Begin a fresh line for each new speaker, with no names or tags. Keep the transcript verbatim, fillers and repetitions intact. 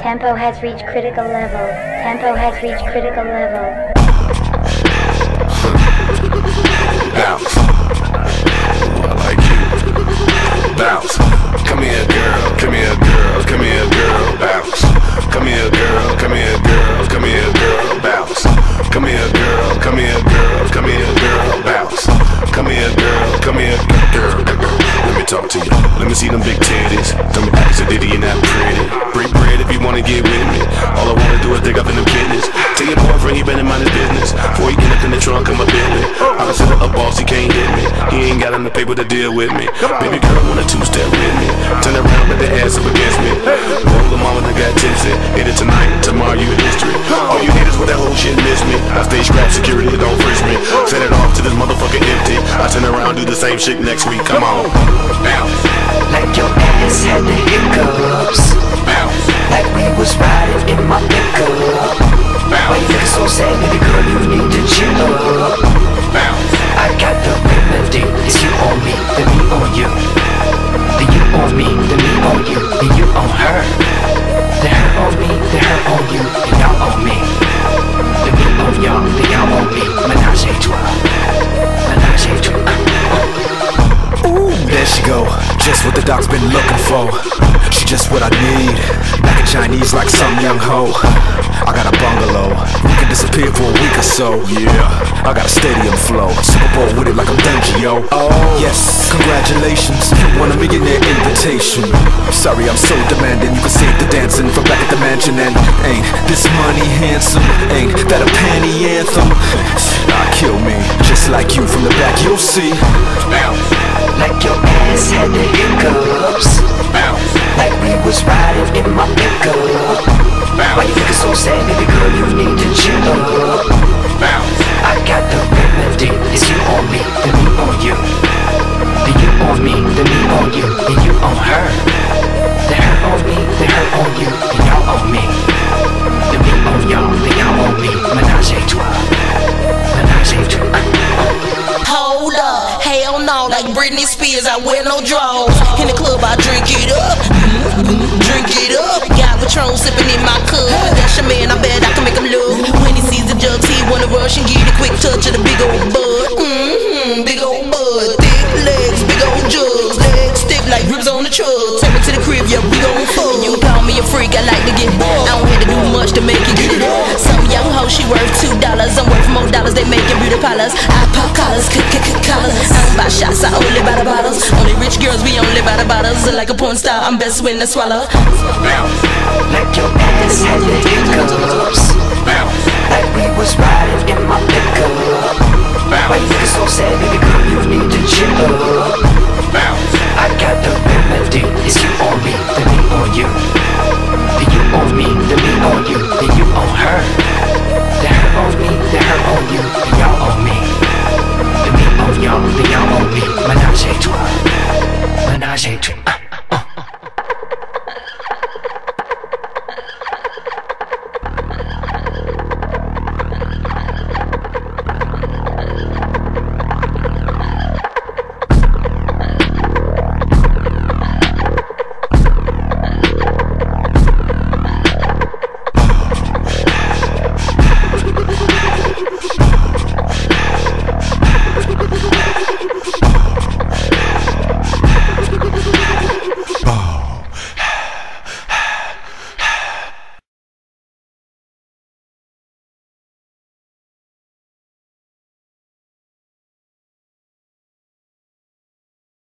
Tempo has reached critical level. Tempo has reached critical level.
Bounce. Ooh, I like you. Bounce. Come here, girl. Come here, girl. Come here, girl. Bounce. Come here, girl. Come here, girl. Come here, girl. Bounce. Come here, girl. Come here, girl. Come here, girl. Bounce. Come here, girl. Come here, girl. Let me talk to you. Let me see them big titties. Tell me ask a ditty and that pretty. Break bread if you wanna get with me. All I wanna do is dig up in the business. Tell your boyfriend he better mind his business. Before he get up in the trunk of my Bentley. I consider a boss, he can't hit me. He ain't got enough paper to deal with me. Baby girl want a two-step with me. Turn around, put the ass up against me. Roll the mama that got tipsy. Hit it tonight, tomorrow you in history. All you haters with that whole shit miss me. I stay scrap security, don't frisk me. Set it off to this motherfucker empty. I turn around, do the same shit next week. Come on. Bounce.
Like your ass had the hiccups.
Bounce.
Like we was riding in my pickup.
Bounce.
Why you looking so sad, baby girl, you need to chill up.
Bounce.
I got the remedy. It's you on me, then me on you. Then you on me, then me on you. Then you on her. Then her on me, then her on you. Then y'all on me. Then me on y'all, then y'all on me. Menage a trois. Menage a trois.
Ooh, there she go, just what the dog's been looking for. She just what I need, back in Chinese like some young hoe. I got a bungalow, we can disappear for a week or so. Yeah, I got a stadium flow, Super Bowl with it like I'm Dungy, yo. Oh, yes, congratulations, you won a millionaire invitation. Sorry I'm so demanding, you can save the dancing from back at the mansion. And ain't this money handsome, ain't that a panty anthem? Nah, kill me, just like you from the back you'll see.
Like your ass had the hiccups.
Bounce.
Like we was riding in my pickup. Why you looking so sad, baby girl, you need to chill up.
Bounce.
I got the remedy. It's you on me, then me on you. Then you on me, then me on you. Then you on her. Then her on me, then her on you. Then y'all on me. Then me on y'all, then y'all on me. Menage a trois. Menage a trois.
Hold up, hell no, like Britney Spears, I wear no drawers. In the club, I drink it up, drink it up. Got Patron sipping in my cup. That's your man, I bet I can make him look. When he sees the jugs, he wanna rush and get a quick touch of the big old bud. Mm-hmm, big old bud, thick legs, big old jugs, legs stiff like ribs on the truck. Take me to the crib, yeah, we gon' fuck. You can call me a freak, I like to get bored. I don't have to do much to make it get it up. Some young hoe, she worth two dollars. I'm worth more dollars, they making beauty parlors. I pop collars, collars. I don't buy shots, I only buy the bottles. Only rich girls, we only buy the bottles. Like a porn star, I'm best when I swallow.
Like your ass had the hiccups. Like we was riding in my pickup. Why you looking so sad, baby girl, you need to chill up.